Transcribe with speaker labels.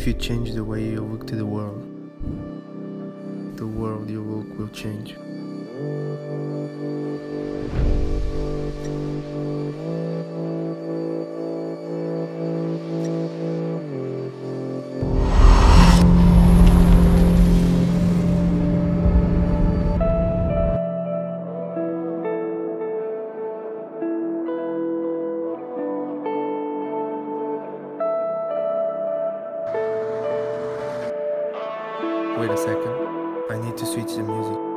Speaker 1: If you change the way you look to the world you look will change. Wait a second, I need to switch the music.